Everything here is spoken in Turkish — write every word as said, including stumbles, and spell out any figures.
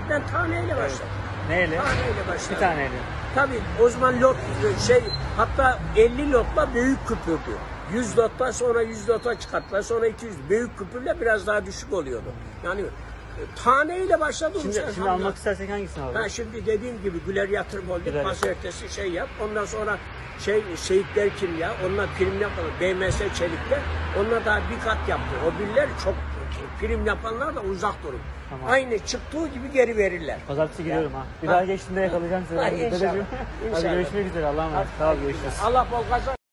Ben taneyle başladım. Neyle? Taneyle başladım. Bir taneyle. Tabii o zaman lot şey hatta elli lotla büyük küpürdü. yüz lotla sonra yüz lota çıkarttılar. Sonra iki yüz. Büyük küpürle biraz daha düşük oluyordu. Yani e, taneyle başladım. Şimdi, şimdi almak istersek hangisini alalım? Ha, şimdi dediğim gibi Güler Yatırım Holding Güler. pazartesi şey yap. Ondan sonra şey Şehitler Kimya, onlar prim yapalım. B M S Çelikler, onlar daha bir kat yaptı. O biller çok prim yapanlar da uzak durun. Tamam. Aynı çıktığı gibi geri verirler. Pazartesi gidiyorum ha. Bir Ha. daha geçtiğinde yakalayacağım seni. Ha, inşallah. Hadi İnşallah. görüşmek üzere. Allah'a emanet. Sağ ol, görüşürüz. Allah bol kazan.